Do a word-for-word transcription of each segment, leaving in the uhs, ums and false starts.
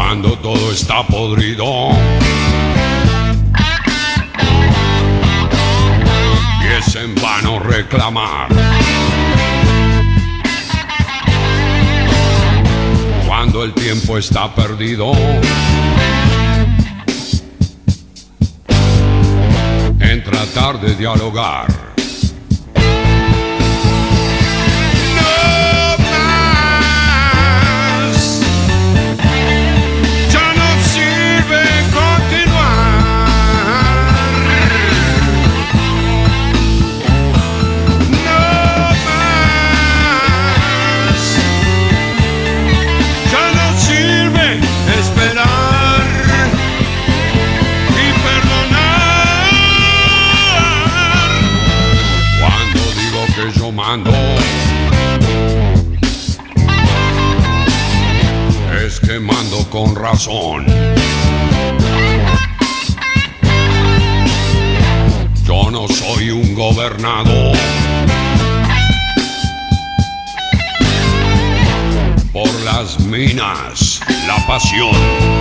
cuando todo está podrido y es en vano reclamar. Cuando el tiempo está perdido en tratar de dialogar. Es que mando con razón. Yo no soy un gobernado por las minas, la pasión.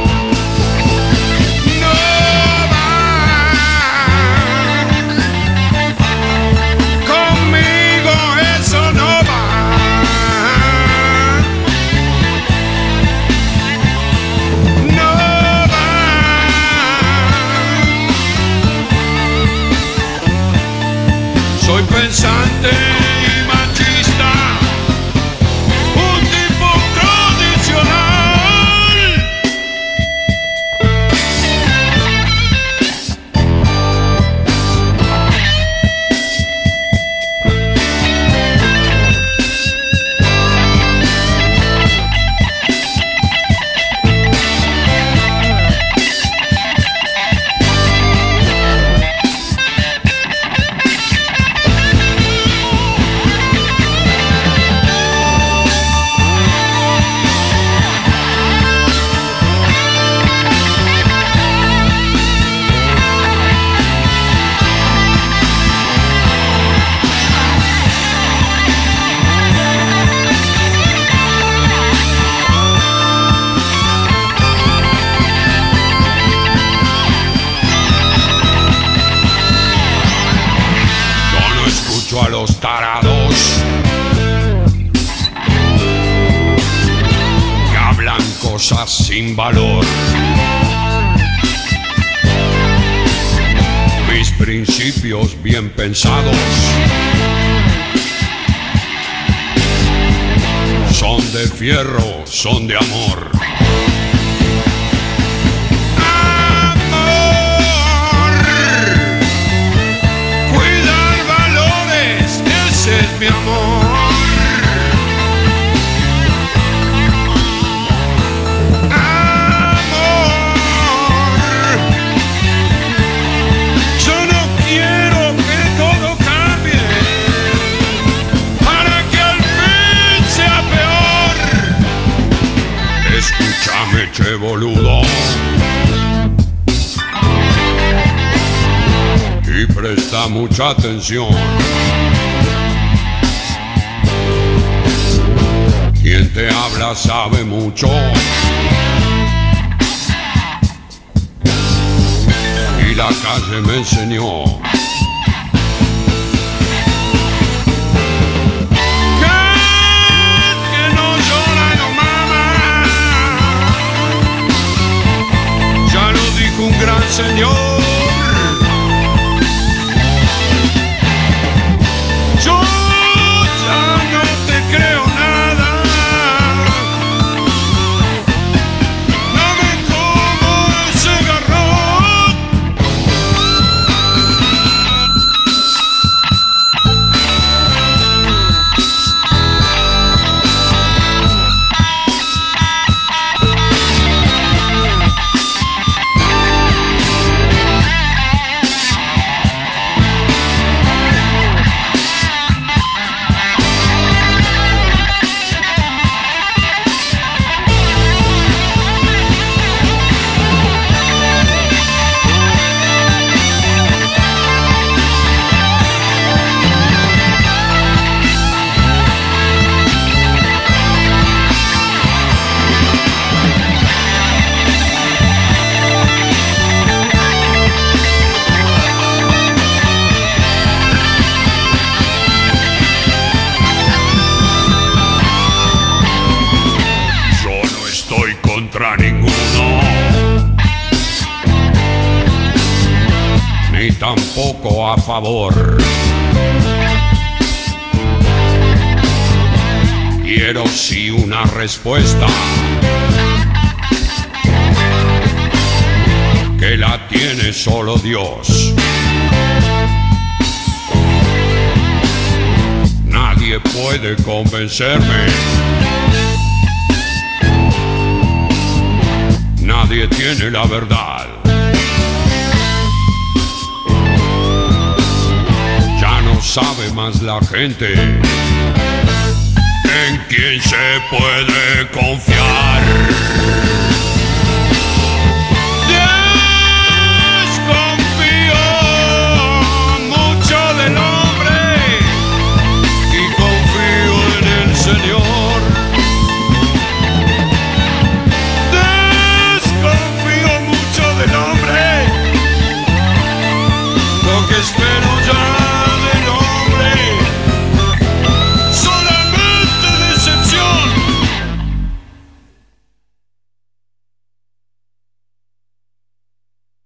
Soy pensante y machista, un tipo tradicional. A los tarados que hablan cosas sin valor. Mis principios bien pensados son de fierro, son de amor. Es mi amor. Amor. Yo no quiero que todo cambie para que al fin sea peor. Escúchame, che boludo, y presta mucha atención. Quien te habla sabe mucho y la calle me enseñó. Que, que no llora, no mama. Ya lo dijo un gran señor. Yo ya no te creo nada. poco a favor. Quiero sí una respuesta, que la tiene solo Dios. Nadie puede convencerme, nadie tiene la verdad. Ya no sabe más la gente en quién se puede